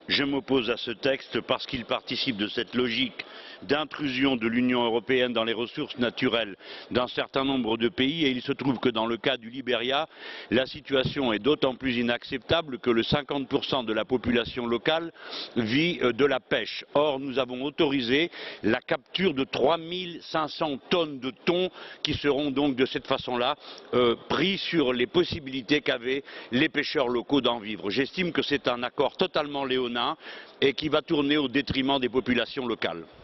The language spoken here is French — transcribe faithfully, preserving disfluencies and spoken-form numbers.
Je m'oppose à ce texte parce qu'il participe de cette logique d'intrusion de l'Union européenne dans les ressources naturelles d'un certain nombre de pays et il se trouve que dans le cas du Libéria, la situation est d'autant plus inacceptable que le cinquante pour cent de la population locale vit de la pêche. Or, nous avons autorisé la capture de trois mille cinq cents tonnes de thon qui seront donc de cette façon-là euh, pris sur les possibilités qu'avaient les pêcheurs locaux d'en vivre. J'estime que c'est un accord totalement léonin et qui va tourner au détriment des populations locales.